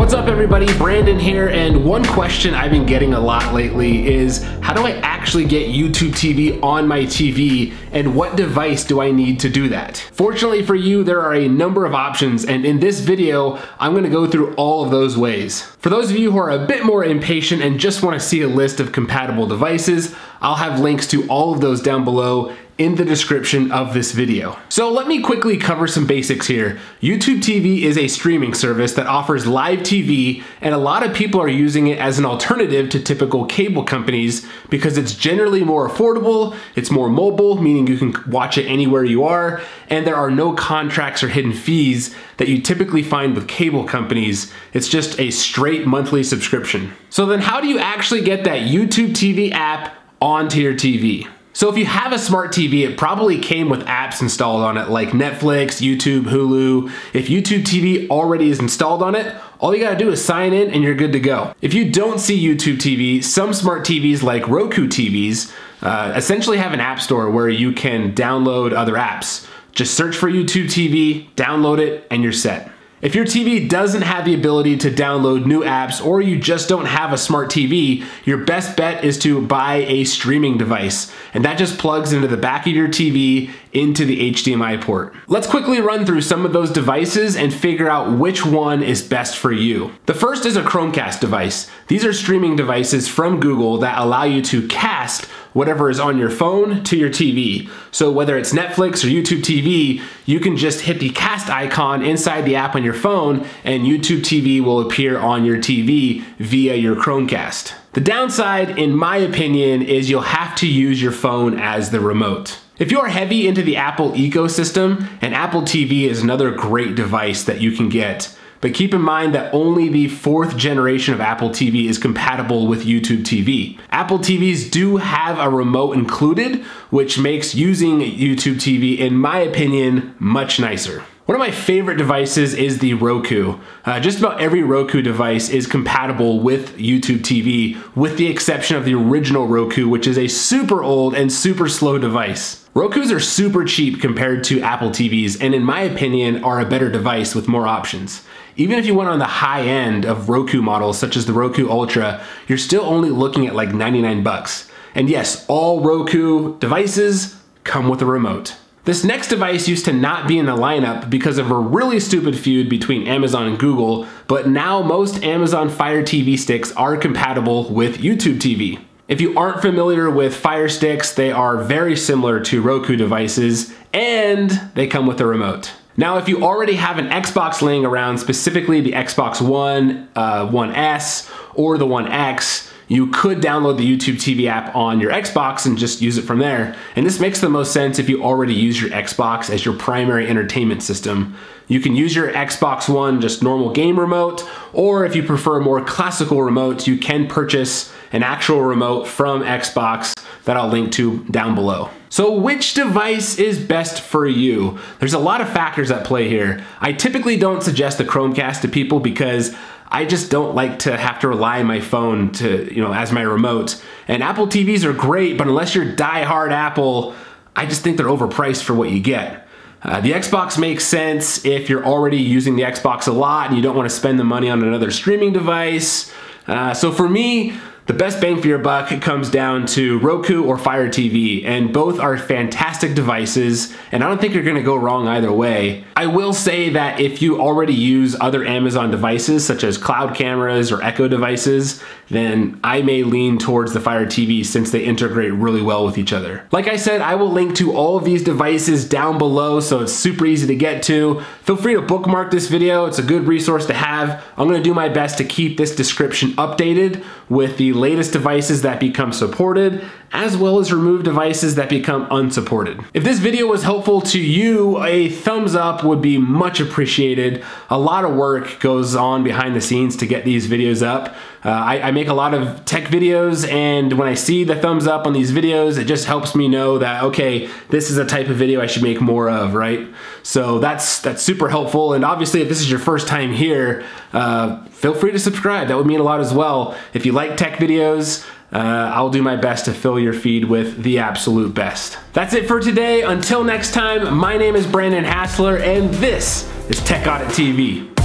What's up everybody, Brandon here, and one question I've been getting a lot lately is how do I actually get YouTube TV on my TV and what device do I need to do that? Fortunately for you, there are a number of options, and in this video, I'm gonna go through all of those ways. For those of you who are a bit more impatient and just wanna see a list of compatible devices, I'll have links to all of those down below in the description of this video. So let me quickly cover some basics here. YouTube TV is a streaming service that offers live TV, and a lot of people are using it as an alternative to typical cable companies because it's generally more affordable, it's more mobile, meaning you can watch it anywhere you are, and there are no contracts or hidden fees that you typically find with cable companies. It's just a straight monthly subscription. So then how do you actually get that YouTube TV app onto your TV? So if you have a smart TV, it probably came with apps installed on it like Netflix, YouTube, Hulu. If YouTube TV already is installed on it, all you gotta do is sign in and you're good to go. If you don't see YouTube TV, some smart TVs like Roku TVs essentially have an app store where you can download other apps. Just search for YouTube TV, download it, and you're set. If your TV doesn't have the ability to download new apps or you just don't have a smart TV, your best bet is to buy a streaming device. And that just plugs into the back of your TV into the HDMI port. Let's quickly run through some of those devices and figure out which one is best for you. The first is a Chromecast device. These are streaming devices from Google that allow you to cast whatever is on your phone to your TV. So whether it's Netflix or YouTube TV, you can just hit the cast icon inside the app on your phone and YouTube TV will appear on your TV via your Chromecast. The downside, in my opinion, is you'll have to use your phone as the remote. If you're heavy into the Apple ecosystem, an Apple TV is another great device that you can get. But keep in mind that only the 4th generation of Apple TV is compatible with YouTube TV. Apple TVs do have a remote included, which makes using YouTube TV, in my opinion, much nicer. One of my favorite devices is the Roku. Just about every Roku device is compatible with YouTube TV, with the exception of the original Roku, which is a super old and super slow device. Rokus are super cheap compared to Apple TVs, and in my opinion, are a better device with more options. Even if you went on the high end of Roku models, such as the Roku Ultra, you're still only looking at like 99 bucks. And yes, all Roku devices come with a remote. This next device used to not be in the lineup because of a really stupid feud between Amazon and Google, but now most Amazon Fire TV sticks are compatible with YouTube TV. If you aren't familiar with Fire sticks, they are very similar to Roku devices and they come with a remote. Now, if you already have an Xbox laying around, specifically the Xbox One, One S, or the One X, you could download the YouTube TV app on your Xbox and just use it from there. And this makes the most sense if you already use your Xbox as your primary entertainment system. You can use your Xbox One just normal game remote, or if you prefer a more classical remote, you can purchase an actual remote from Xbox that I'll link to down below. So which device is best for you? There's a lot of factors at play here. I typically don't suggest the Chromecast to people because I just don't like to have to rely on my phone to, as my remote. And Apple TVs are great, but unless you're die-hard Apple, I just think they're overpriced for what you get. The Xbox makes sense if you're already using the Xbox a lot and you don't want to spend the money on another streaming device. So for me, the best bang for your buck comes down to Roku or Fire TV, and both are fantastic devices, and I don't think you're gonna go wrong either way. I will say that if you already use other Amazon devices, such as cloud cameras or Echo devices, then I may lean towards the Fire TV since they integrate really well with each other. Like I said, I will link to all of these devices down below, so it's super easy to get to. Feel free to bookmark this video. It's a good resource to have. I'm gonna do my best to keep this description updated with the latest devices that become supported, as well as remove devices that become unsupported. If this video was helpful to you, a thumbs up would be much appreciated. A lot of work goes on behind the scenes to get these videos up. I make a lot of tech videos, and when I see the thumbs up on these videos, it just helps me know that, okay, this is a type of video I should make more of, right? So that's super helpful, and obviously if this is your first time here, feel free to subscribe. That would mean a lot as well. If you like tech videos, I'll do my best to fill your feed with the absolute best. That's it for today. Until next time, my name is Brandon Hassler, and this is Tech Audit TV.